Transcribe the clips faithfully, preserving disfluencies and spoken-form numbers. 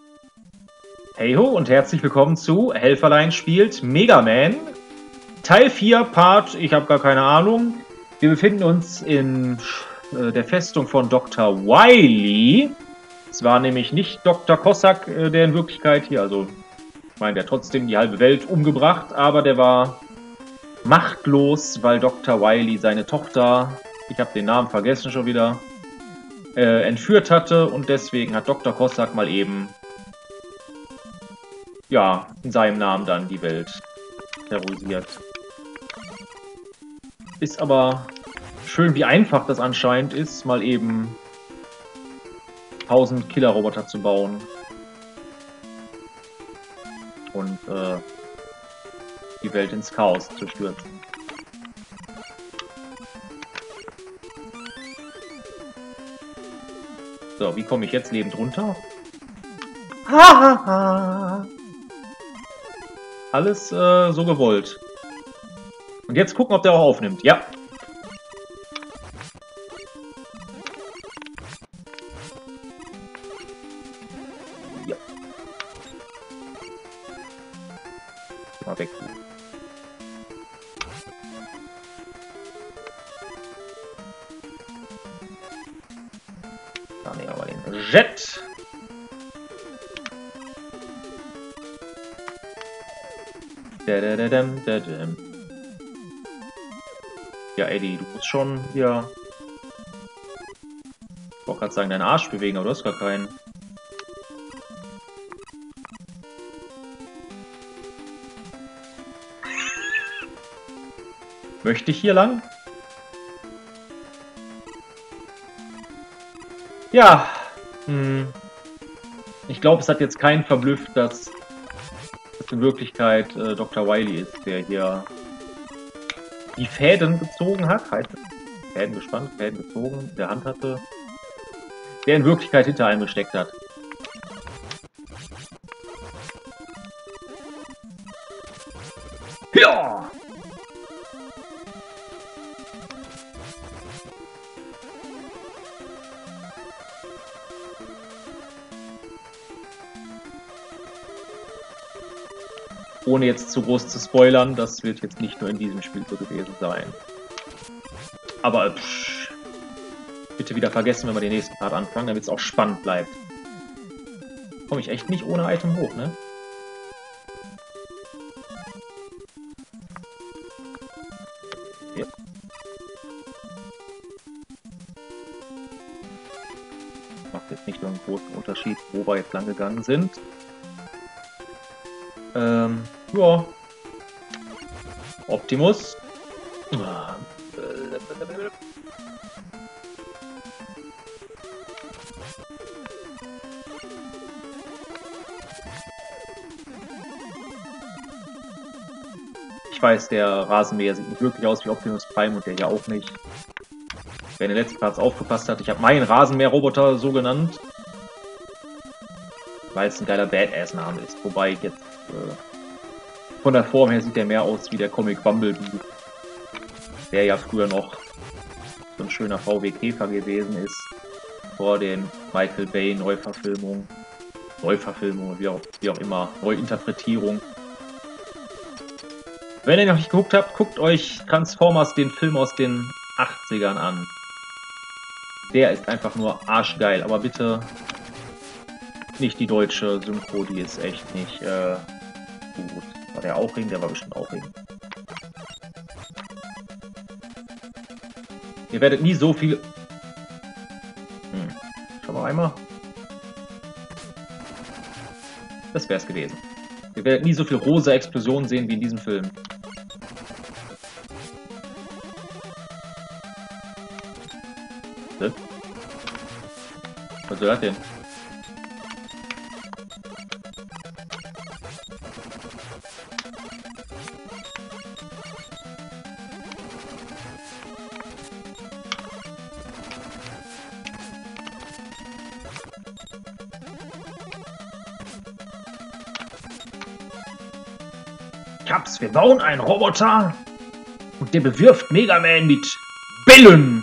Hey ho und herzlich willkommen zu Helferlein spielt Mega Man. Teil vier, Part, ich habe gar keine Ahnung. Wir befinden uns in äh, der Festung von Doktor Wily. Es war nämlich nicht Doktor Cossack, äh, der in Wirklichkeit hier, also ich meine, der hat trotzdem die halbe Welt umgebracht, aber der war machtlos, weil Doktor Wily seine Tochter, ich habe den Namen vergessen schon wieder, äh, entführt hatte und deswegen hat Doktor Cossack mal eben ja, in seinem Namen dann die Welt terrorisiert. Ist aber schön, wie einfach das anscheinend ist, mal eben tausend Killerroboter zu bauen. Und äh, die Welt ins Chaos zu stürzen. So, wie komme ich jetzt lebend runter? Hahaha! Alles äh, so gewollt. Und jetzt gucken, ob der auch aufnimmt. Ja. Ja. Mal weg. Da nehmen wir mal den Jet. Dadadadam, dadam. Ja, Eddie, du musst schon hier. Ich wollte gerade sagen, deinen Arsch bewegen, aber du hast gar keinen. Möchte ich hier lang? Ja. Hm. Ich glaube, es hat jetzt keinen verblüfft, dass es in Wirklichkeit äh, Doktor Wily ist, der hier die Fäden gezogen hat. Heißt es? Fäden gespannt, Fäden gezogen, der Hand hatte. Der in Wirklichkeit hinter einem gesteckt hat. Ja! Ohne jetzt zu groß zu spoilern, das wird jetzt nicht nur in diesem Spiel so gewesen sein. Aber psch, bitte wieder vergessen, wenn wir den nächsten Part anfangen, damit es auch spannend bleibt. Komme ich echt nicht ohne Item hoch, ne? Ja. Macht jetzt nicht so einen großen Unterschied, wo wir jetzt lang gegangen sind. Ähm, ja. Optimus. Ich weiß, der Rasenmäher sieht nicht wirklich aus wie Optimus Prime und der hier auch nicht. Wer in den letzten Parts aufgepasst hat, ich habe meinen Rasenmäher-Roboter so genannt. Weil es ein geiler Badass-Name ist. Wobei jetzt äh, von der Form her sieht der mehr aus wie der Comic Bumblebee. Der ja früher noch so ein schöner V W Käfer gewesen ist. Vor den Michael Bay Neuverfilmungen. Neuverfilmungen, wie auch, wie auch immer. Neuinterpretierung. Wenn ihr noch nicht geguckt habt, guckt euch Transformers, den Film aus den achtzigern an. Der ist einfach nur arschgeil, aber bitte nicht die deutsche Synchro, die ist echt nicht äh, gut. War der auch Ring? Der war bestimmt auch Ring. Ihr werdet nie so viel... Hm. Schauen wir einmal. Das wäre es gewesen. Ihr werdet nie so viel rosa Explosionen sehen wie in diesem Film. Was soll das denn? Ich hab's, wir bauen einen Roboter und der bewirft Mega Man mit Bällen.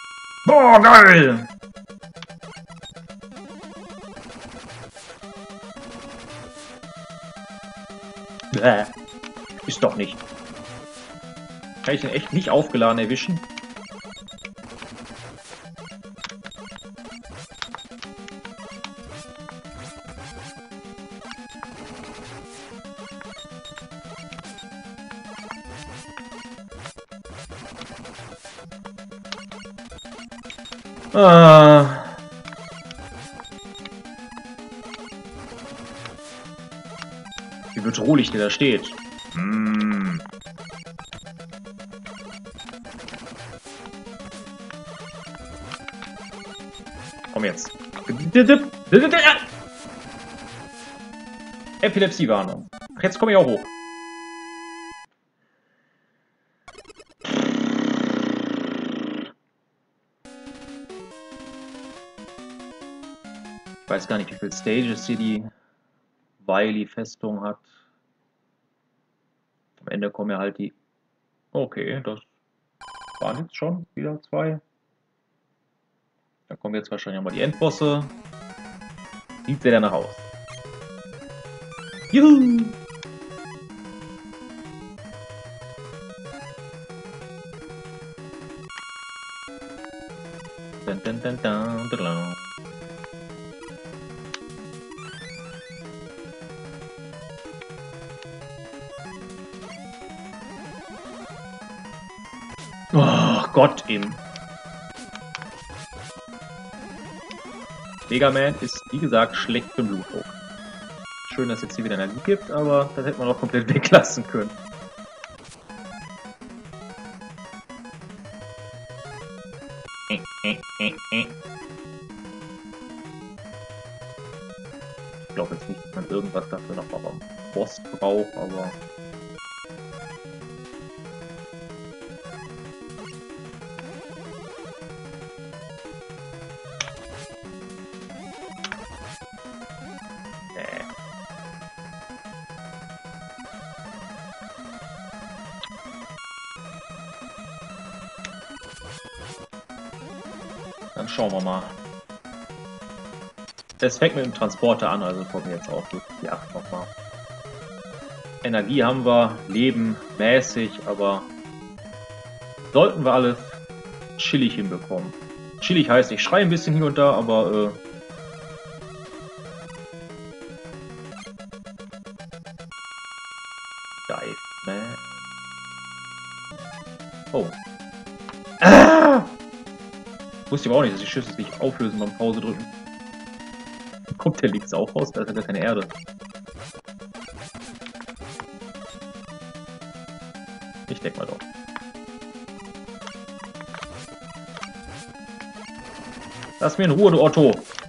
Boah, geil! Ist doch nicht. Kann ich den echt nicht aufgeladen erwischen? Ah. Wie bedrohlich der da steht. Mm. Komm jetzt. Epilepsiewarnung. Ach, jetzt komme ich auch hoch. Ich weiß gar nicht, wie viele Stages hier die Wily-Festung hat. Am Ende kommen ja halt die... Okay, das waren jetzt schon wieder zwei. Da kommen jetzt wahrscheinlich auch mal die Endbosse. Sieht sehr danach aus. Juhu! Dun, dun, dun, dun, dun, dun. Oh Gott, im Mega Man ist, wie gesagt, schlecht für den Blutdruck. Schön, dass es jetzt hier wieder Energie gibt, aber das hätte man auch komplett weglassen können. Ich glaube jetzt nicht, dass man irgendwas dafür noch beim Boss braucht, aber... Dann schauen wir mal. Es fängt mit dem Transporter an, also kommen wir jetzt auch durch die acht nochmal. Energie haben wir, Leben mäßig, aber sollten wir alles chillig hinbekommen. Chillig heißt, ich schreie ein bisschen hier und da, aber äh, Dive Man. Oh. Ah! Wusste ich aber auch nicht, dass die Schüsse sich auflösen beim Pause drücken. Kommt der Links auch raus? Da ist ja gar keine Erde. Ich denke mal doch. Lass mir in Ruhe, du Otto.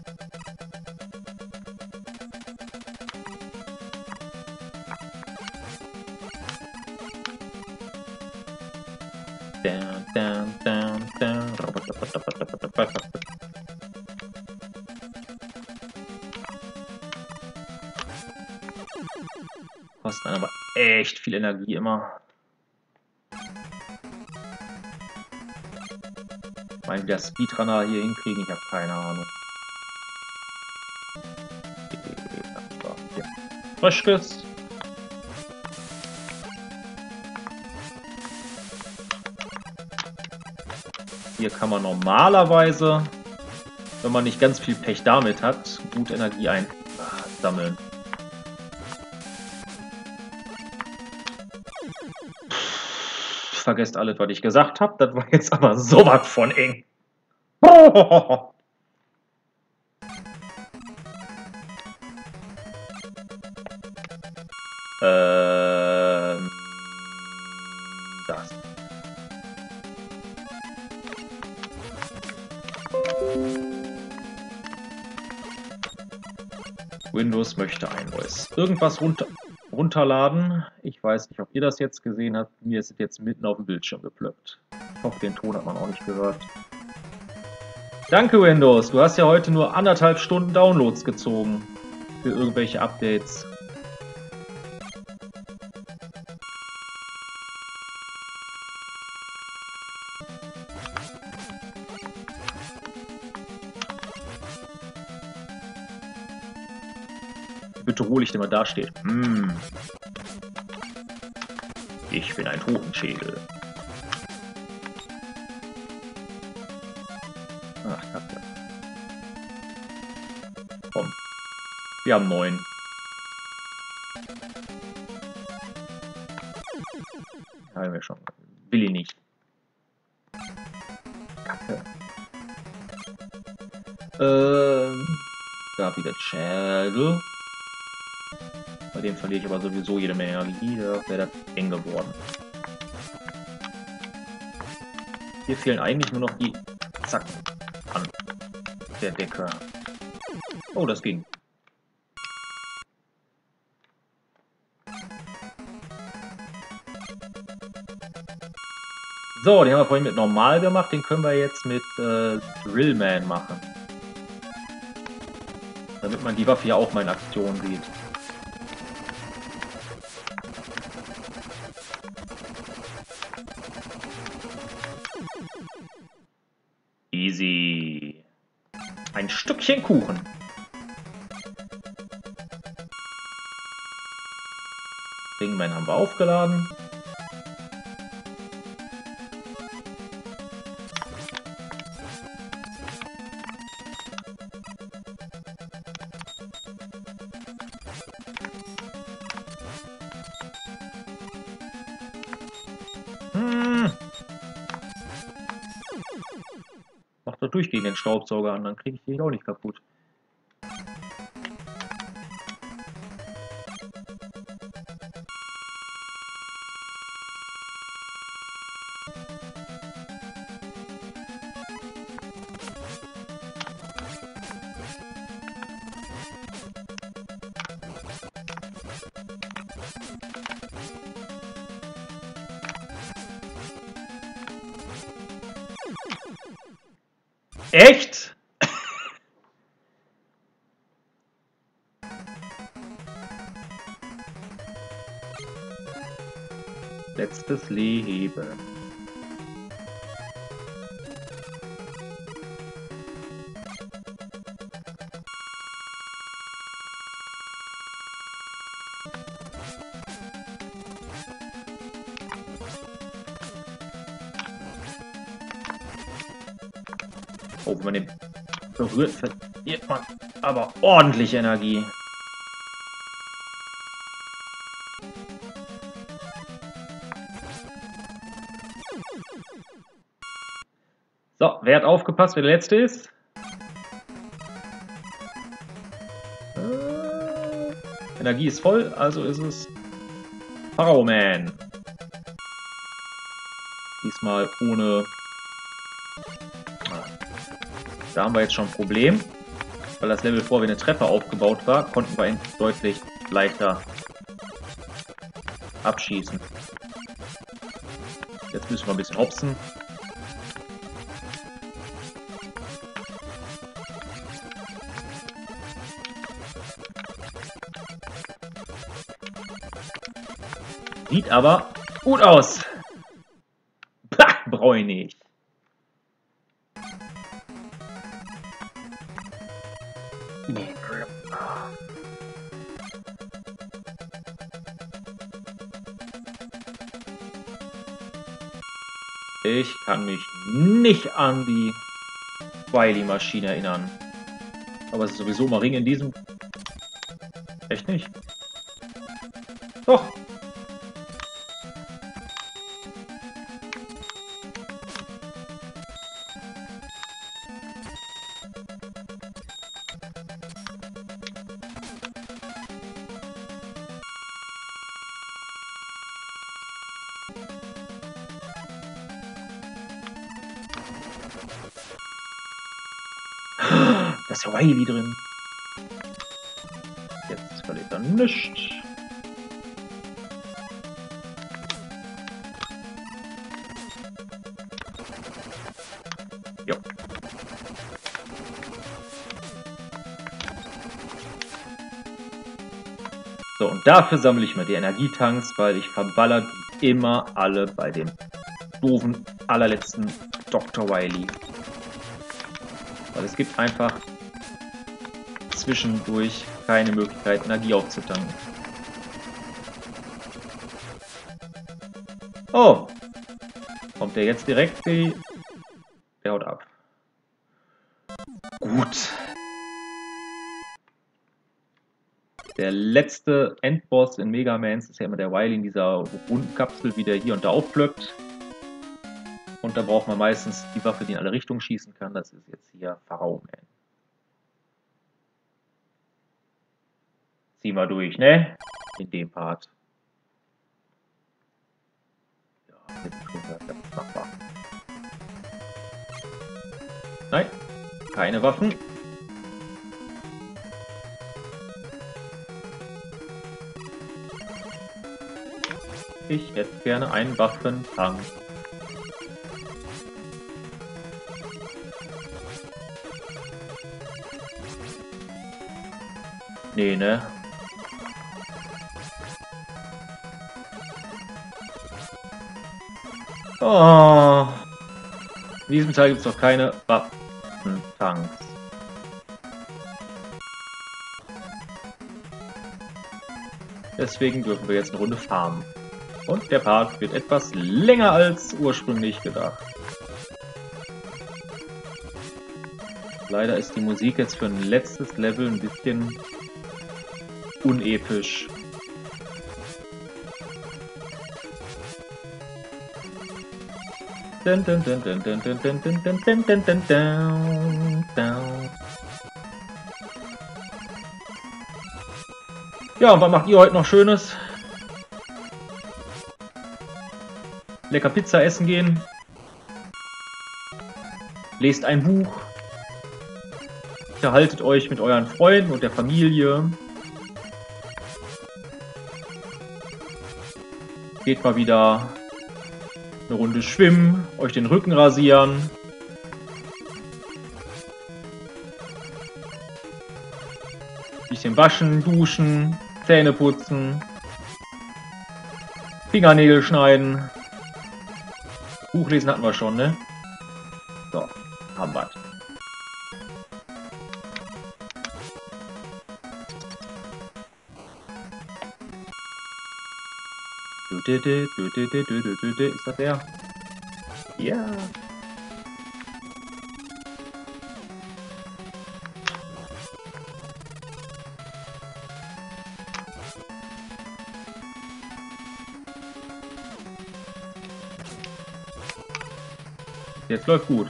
Down, down, down, down. Kosten aber echt viel Energie immer. Ich meine, wie der Speedrunner hier hinkriegen, ich habe keine Ahnung. Frischkes. Hier kann man normalerweise, wenn man nicht ganz viel Pech damit hat, gut Energie einsammeln. Vergesst alles, was ich gesagt habe. Das war jetzt aber sowas von eng. Oh. Ähm, das. Windows möchte ein neues irgendwas runter runterladen. Ich weiß nicht, ob ihr das jetzt gesehen habt. Mir ist es jetzt mitten auf dem Bildschirm geplöppt. Ich hoffe, den Ton hat man auch nicht gehört. Danke, Windows. Du hast ja heute nur anderthalb Stunden Downloads gezogen für irgendwelche Updates. Bedrohlich, der mal da steht. Mm. Ich bin ein Totenschädel. Ach, Kacke. Komm. Wir haben neun. Haben wir schon. Will ich nicht. Kacke. Ähm. Da wieder Schädel. Bei dem verliere ich aber sowieso jede Menge Energie. Da wäre das eng geworden. Hier fehlen eigentlich nur noch die Zacken an der Decke. Oh, das ging. So, den haben wir vorhin mit normal gemacht. Den können wir jetzt mit äh, Drillman machen. Damit man die Waffe ja auch mal in Aktion sieht. Easy. Ein Stückchen Kuchen. Ringman haben wir aufgeladen. Hm. Mach doch durch gegen den Staubsauger an, dann kriege ich den auch nicht kaputt. Echt? Letztes Leben. Oh, wenn man den berührt, verliert man aber ordentlich Energie. So, wer hat aufgepasst, wer der Letzte ist? Äh, Energie ist voll, also ist es Pharaoh Man. Diesmal ohne... Da haben wir jetzt schon ein Problem, weil das Level vor wie eine Treppe aufgebaut war, konnten wir ihn deutlich leichter abschießen. Jetzt müssen wir ein bisschen hopsen. Sieht aber gut aus. Pah, brauche ich nicht. Ich kann mich nicht an die Wily-Maschine erinnern. Aber es ist sowieso mal Ring in diesem... Echt nicht? Doch! Da ist ja Wily drin. Jetzt verliert er nichts. Jo. So, und dafür sammle ich mir die Energietanks, weil ich verballer die immer alle bei dem doofen allerletzten Doktor Wily. Weil es gibt einfach zwischendurch keine Möglichkeit, Energie aufzutanken. Oh. Kommt der jetzt direkt? Die... Der haut ab. Gut. Der letzte Endboss in Mega Man ist ja immer der Wily in dieser runden Kapsel, wie der hier und da aufblöckt. Und da braucht man meistens die Waffe, die in alle Richtungen schießen kann. Das ist jetzt hier Pharao Man. Ziehen wir durch, ne? In dem Part. Ja, jetzt ist das machbar. Nein, keine Waffen. Ich hätte gerne einen Waffentank. Nee, ne? Oh. In diesem Teil gibt es noch keine Waffentanks. Deswegen dürfen wir jetzt eine Runde farmen. Und der Part wird etwas länger als ursprünglich gedacht. Leider ist die Musik jetzt für ein letztes Level ein bisschen unepisch. Dun, dun, dun, dun, dun, dun, dun, dun, dun, dun, dun, dun, dun, dun. Ja, und was macht ihr heute noch Schönes? Lecker Pizza essen gehen. Lest ein Buch. Unterhaltet euch mit euren Freunden und der Familie. Geht mal wieder eine Runde schwimmen, euch den Rücken rasieren. Bisschen waschen, duschen, Zähne putzen. Fingernägel schneiden. Buchlesen hatten wir schon, ne? So, haben wir. Ist das der? Ja. Jetzt läuft gut.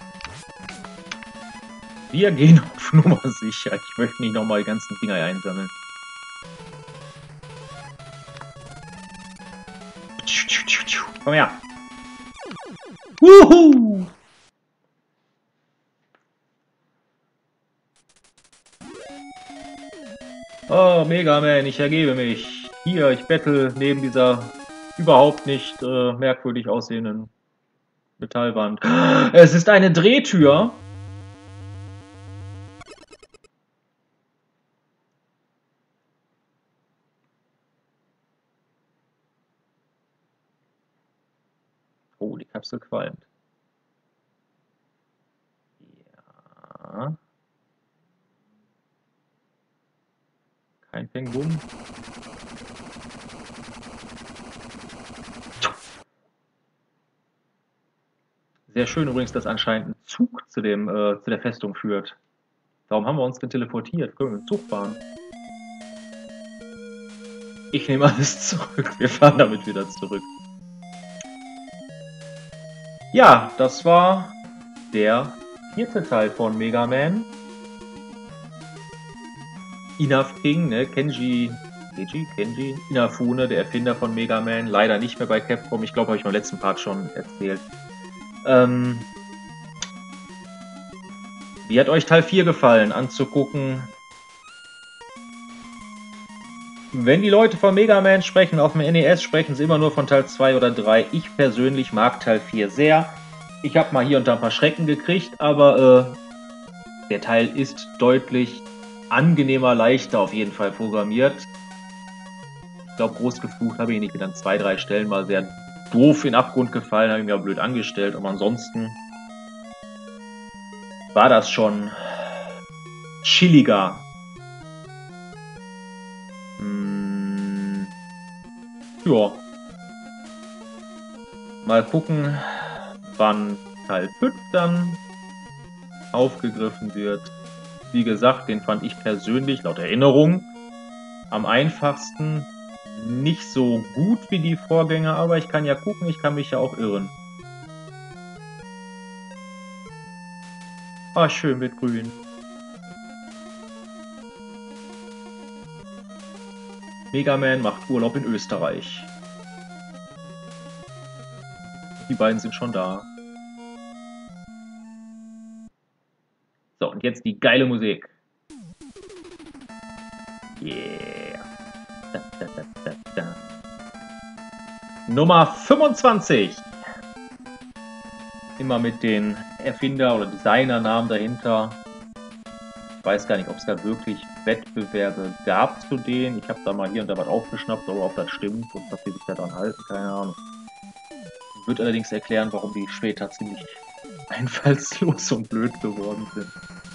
Wir gehen auf Nummer sicher. Ich möchte nicht nochmal die ganzen Dinger einsammeln. Komm her. Wuhu! Oh, Mega Man, ich ergebe mich. Hier, ich bettel neben dieser überhaupt nicht äh, merkwürdig aussehenden Metallwand. Es ist eine Drehtür. Oh, die Kapsel qualmt. Ja. Kein Penguin. Sehr schön übrigens, dass anscheinend ein Zug zu, dem, äh, zu der Festung führt. Warum haben wir uns denn teleportiert? Können wir mit dem Zug fahren? Ich nehme alles zurück. Wir fahren damit wieder zurück. Ja, das war der vierte Teil von Mega Man. Inaf King, ne? Kenji, Kenji, Kenji, Inafune, der Erfinder von Mega Man, leider nicht mehr bei Capcom. Ich glaube, habe ich beim letzten Part schon erzählt. Ähm, wie hat euch Teil vier gefallen? Anzugucken. Wenn die Leute von Mega Man sprechen, auf dem N E S sprechen sie immer nur von Teil zwei oder drei. Ich persönlich mag Teil vier sehr. Ich habe mal hier und da ein paar Schrecken gekriegt, aber äh, der Teil ist deutlich angenehmer, leichter auf jeden Fall programmiert. Ich glaube, groß geflucht habe ich nicht, mit an zwei, drei Stellen mal sehr doof in den Abgrund gefallen, habe ich mir blöd angestellt, aber ansonsten war das schon chilliger. Hm, ja. Mal gucken, wann Teil fünf dann aufgegriffen wird. Wie gesagt, den fand ich persönlich laut Erinnerung am einfachsten. Nicht so gut wie die Vorgänger, aber ich kann ja gucken, ich kann mich ja auch irren. Ah, schön mit grün. Mega Man macht Urlaub in Österreich. Die beiden sind schon da. So, und jetzt die geile Musik. Yeah. Da, da, da, da, da. Nummer fünfundzwanzig. Immer mit den Erfinder- oder Designernamen dahinter. Ich weiß gar nicht, ob es da wirklich Wettbewerbe gab zu denen. Ich habe da mal hier und da was aufgeschnappt, aber ob das stimmt und was die sich daran halten, keine Ahnung. Wird allerdings erklären, warum die später ziemlich einfallslos und blöd geworden sind.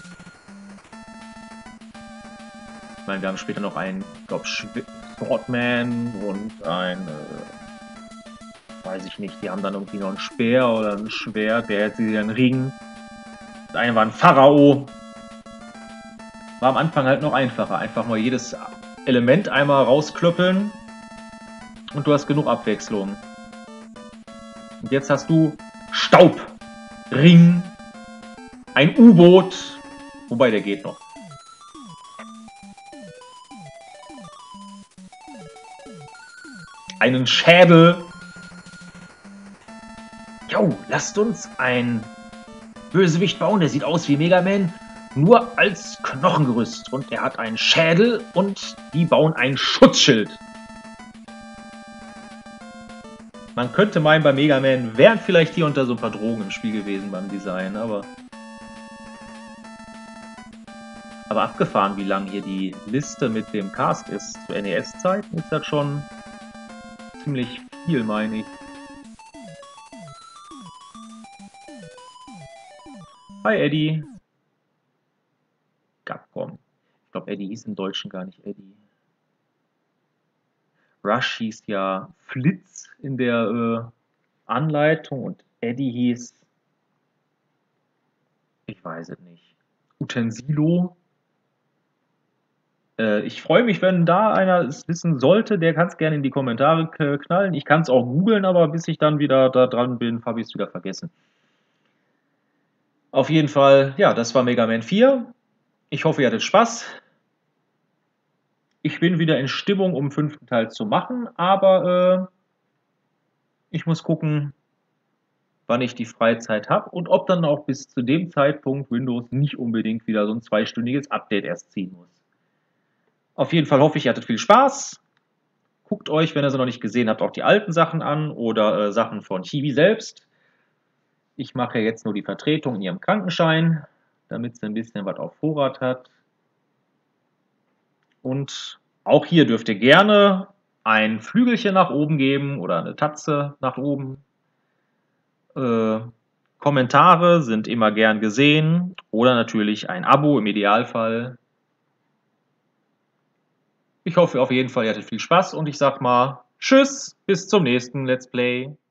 Ich meine, wir haben später noch einen, ich glaube, Swordman und ein, äh, weiß ich nicht, die haben dann irgendwie noch einen Speer oder ein Schwert, der hätte sie einen Ring. Der eine war ein Pharao. War am Anfang halt noch einfacher. Einfach mal jedes Element einmal rausklöppeln und du hast genug Abwechslung. Und jetzt hast du Staub, Ring, ein U-Boot, wobei der geht noch. Einen Schädel. Jo, lasst uns ein Bösewicht bauen, der sieht aus wie Mega Man, nur als Knochengerüst. Und er hat einen Schädel und die bauen ein Schutzschild. Man könnte meinen, bei Mega Man wären vielleicht hier und da so ein paar Drogen im Spiel gewesen beim Design, aber... Aber abgefahren, wie lang hier die Liste mit dem Cast ist. Zu N E S-Zeiten ist das schon ziemlich viel, meine ich. Hi Eddie. Capcom. Ich glaube, Eddie hieß im Deutschen gar nicht Eddie. Rush hieß ja Flitz in der äh, Anleitung und Eddie hieß, ich weiß es nicht, Utensilo. Äh, ich freue mich, wenn da einer es wissen sollte, der kann es gerne in die Kommentare knallen. Ich kann es auch googeln, aber bis ich dann wieder da dran bin, habe ich es wieder vergessen. Auf jeden Fall, ja, das war Mega Man vier. Ich hoffe, ihr hattet Spaß. Ich bin wieder in Stimmung, um den fünften Teil zu machen, aber äh, ich muss gucken, wann ich die Freizeit habe und ob dann auch bis zu dem Zeitpunkt Windows nicht unbedingt wieder so ein zweistündiges Update erst ziehen muss. Auf jeden Fall hoffe ich, ihr hattet viel Spaß. Guckt euch, wenn ihr sie noch nicht gesehen habt, auch die alten Sachen an oder äh, Sachen von Chibi selbst. Ich mache jetzt nur die Vertretung in ihrem Krankenschein, damit sie ein bisschen was auf Vorrat hat. Und auch hier dürft ihr gerne ein Flügelchen nach oben geben oder eine Tatze nach oben. Äh, Kommentare sind immer gern gesehen oder natürlich ein Abo im Idealfall. Ich hoffe auf jeden Fall, ihr hattet viel Spaß und ich sag mal Tschüss, bis zum nächsten Let's Play.